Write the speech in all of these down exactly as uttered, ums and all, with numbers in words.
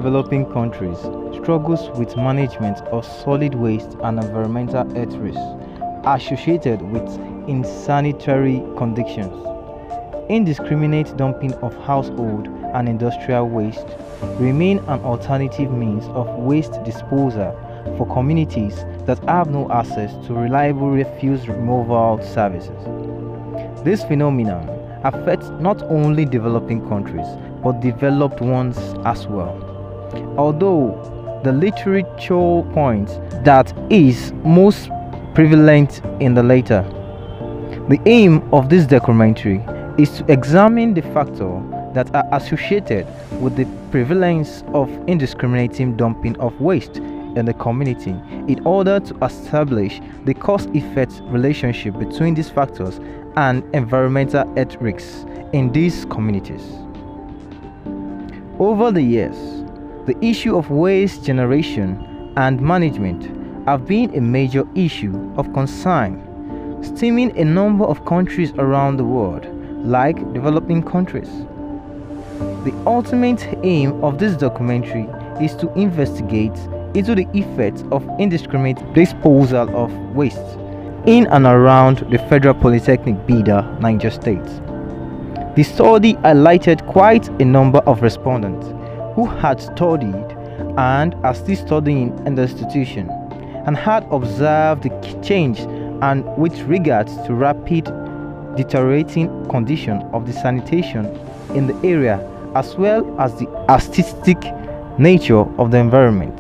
developing countries struggles with management of solid waste and environmental health risks associated with insanitary conditions. Indiscriminate dumping of household and industrial waste remain an alternative means of waste disposal for communities that have no access to reliable refuse removal services. This phenomenon affects not only developing countries but developed ones as well. Although the literature points that is most prevalent in the latter. The aim of this documentary is to examine the factors that are associated with the prevalence of indiscriminate dumping of waste in the community in order to establish the cause-effect relationship between these factors and environmental health risks in these communities. Over the years, the issue of waste generation and management have been a major issue of concern, stemming a number of countries around the world, like developing countries. The ultimate aim of this documentary is to investigate into the effects of indiscriminate disposal of waste in and around the Federal Polytechnic Bida, Niger State. The study highlighted quite a number of respondents who had studied and are still studying in the institution and had observed the change and with regards to rapid deteriorating condition of the sanitation in the area as well as the artistic nature of the environment.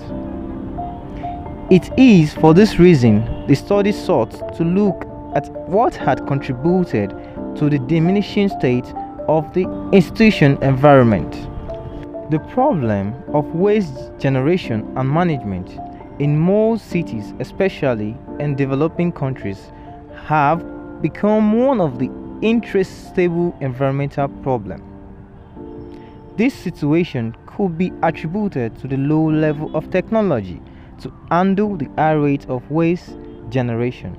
It is for this reason the study sought to look at what had contributed to the diminishing state of the institution environment. The problem of waste generation and management in most cities, especially in developing countries, have become one of the intractable environmental problems. This situation could be attributed to the low level of technology to handle the high rate of waste generation.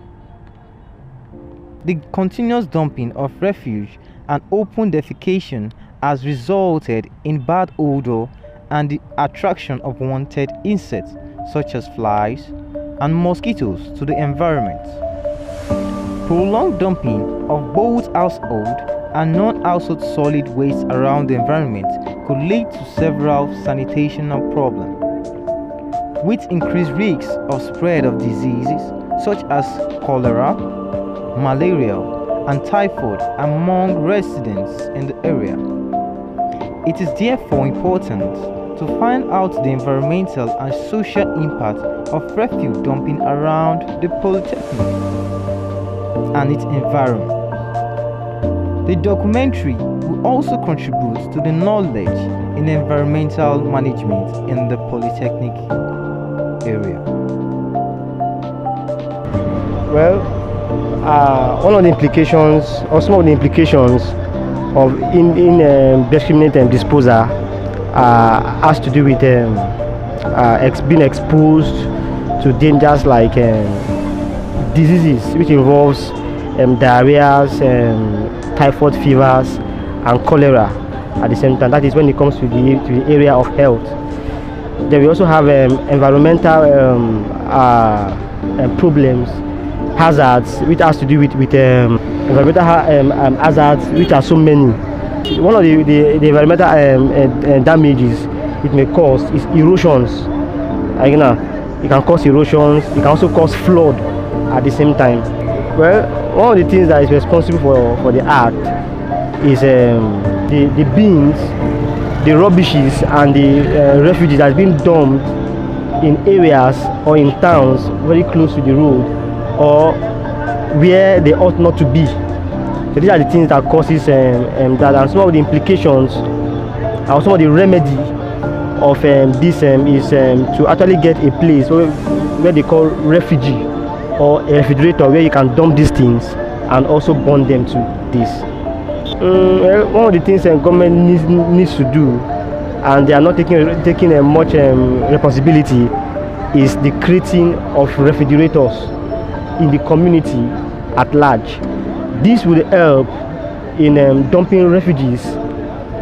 The continuous dumping of refuse and open defecation has resulted in bad odor and the attraction of unwanted insects such as flies and mosquitoes to the environment. Prolonged dumping of both household and non-household solid waste around the environment could lead to several sanitation problems, with increased risks of spread of diseases such as cholera, malaria, and typhoid among residents in the area. It is therefore important to find out the environmental and social impact of refuse dumping around the Polytechnic and its environment. The documentary will also contribute to the knowledge in environmental management in the Polytechnic area. Well, uh, one of the implications, or some of the implications of in, in um, discriminate and disposal uh, has to do with um, uh, ex being exposed to dangers like um, diseases which involves um, diarrhea, um, typhoid fevers, and cholera at the same time. That is when it comes to the, to the area of health. Then we also have um, environmental um, uh, um, problems, hazards, which has to do with, with um, environmental ha um, um, hazards, which are so many. One of the, the, the environmental um, uh, damages it may cause is erosions. Uh, you know, it can cause erosions, it can also cause flood at the same time. Well, one of the things that is responsible for, for the act is um, the, the bins, the rubbishes and the uh, refugees that has been dumped in areas or in towns very close to the road or where they ought not to be. So these are the things that causes um, um, that, and some of the implications and some of the remedy of um, this um, is um, to actually get a place where, where they call refugee or a refrigerator where you can dump these things and also burn them to this. Um, well, one of the things the um, government needs, needs to do, and they are not taking taking a much um, responsibility, is the creating of refrigerators in the community at large. This will help in um, dumping refugees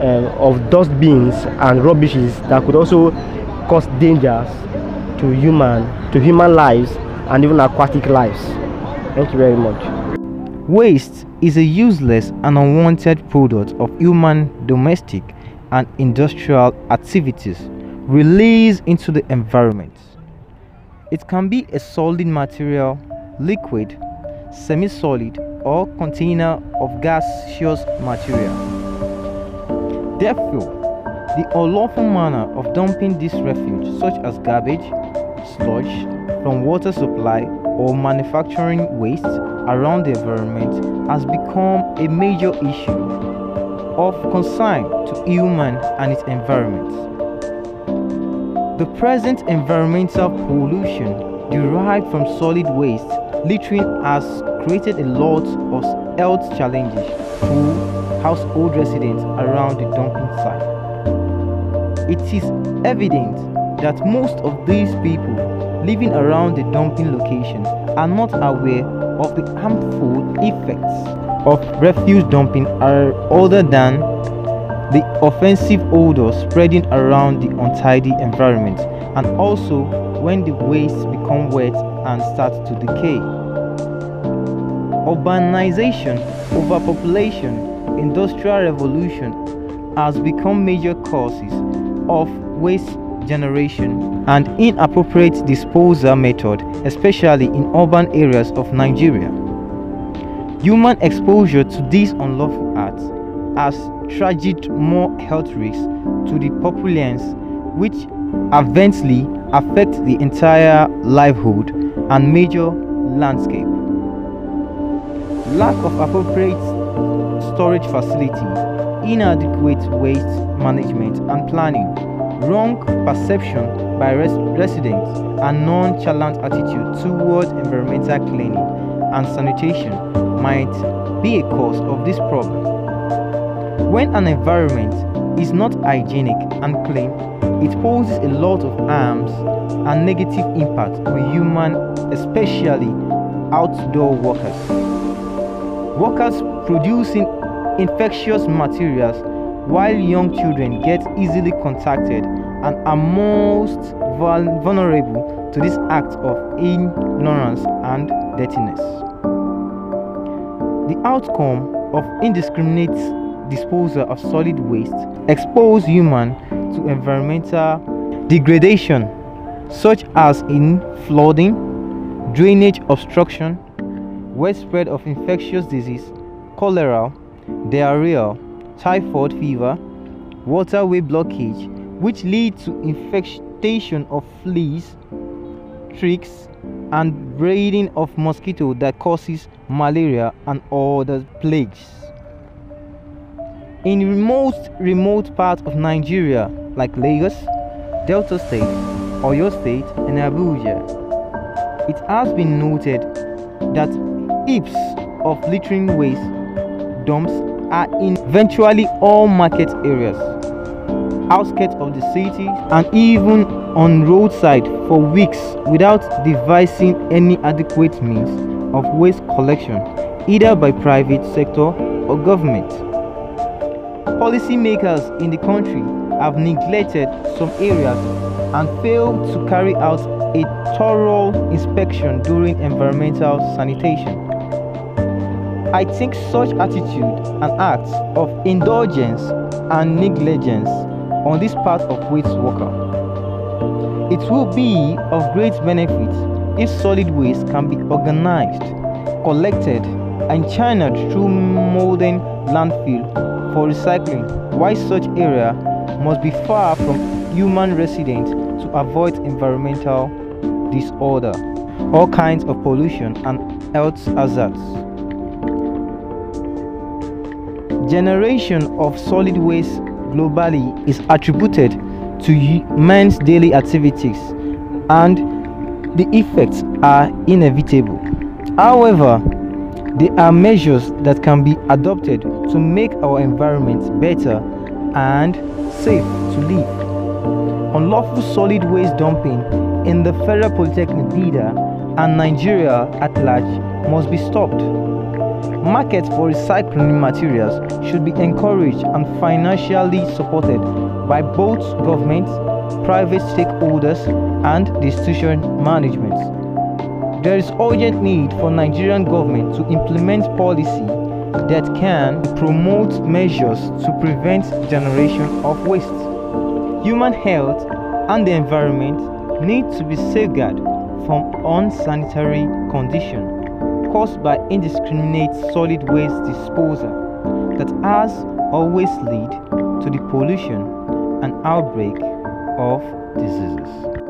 um, of dust bins and rubbishes that could also cause dangers to human to human lives and even aquatic lives. Thank you very much. Waste is a useless and unwanted product of human domestic and industrial activities released into the environment. It can be a solid material, liquid, semi-solid, or container of gaseous material. Therefore, the unlawful manner of dumping this refuse, such as garbage, sludge from water supply, or manufacturing waste around the environment, has become a major issue of concern to human and its environment. The present environmental pollution derived from solid waste littering has created a lot of health challenges to household residents around the dumping site. It is evident that most of these people living around the dumping location are not aware of the harmful effects of refuse dumping other than the offensive odor spreading around the untidy environment, and also when the waste become wet and start to decay. Urbanization, overpopulation, industrial revolution has become major causes of waste generation and inappropriate disposal method, especially in urban areas of Nigeria. Human exposure to these unlawful acts has traged more health risks to the populace, which eventually affect the entire livelihood and major landscape. Lack of appropriate storage facility, inadequate waste management and planning, wrong perception by res residents, and nonchalant attitude towards environmental cleaning and sanitation might be a cause of this problem. When an environment is not hygienic and clean, it poses a lot of harms and negative impact on human, especially outdoor workers. Workers producing infectious materials, while young children get easily contacted and are most vulnerable to this act of ignorance and dirtiness. The outcome of indiscriminate disposal of solid waste expose humans to environmental degradation, such as in flooding, drainage obstruction, widespread of infectious disease, cholera, diarrhea, typhoid fever, waterway blockage, which lead to infestation of fleas, ticks, and breeding of mosquito that causes malaria and other plagues. In most remote parts of Nigeria, like Lagos, Delta State, Oyo State, and Abuja, it has been noted that heaps of littering waste dumps are in virtually all market areas, outskirts of the city, and even on roadside for weeks without devising any adequate means of waste collection, either by private sector or government. Policymakers in the country have neglected some areas and failed to carry out a thorough inspection during environmental sanitation. I think such attitude and acts of indulgence and negligence on this part of waste worker. It will be of great benefit if solid waste can be organized, collected, and channeled through modern landfill for recycling, while such area must be far from human residents to avoid environmental disorder, all kinds of pollution and health hazards. Generation of solid waste globally is attributed to man's daily activities, and the effects are inevitable. However, there are measures that can be adopted to make our environment better and safe to live. Unlawful solid waste dumping in the Federal Polytechnic Bida and Nigeria at large must be stopped. Markets for recycling materials should be encouraged and financially supported by both government, private stakeholders, and the institution management. There is urgent need for Nigerian government to implement policy that can promote measures to prevent generation of waste. Human health and the environment need to be safeguarded from unsanitary conditions caused by indiscriminate solid waste disposal that has always led to the pollution and outbreak of diseases.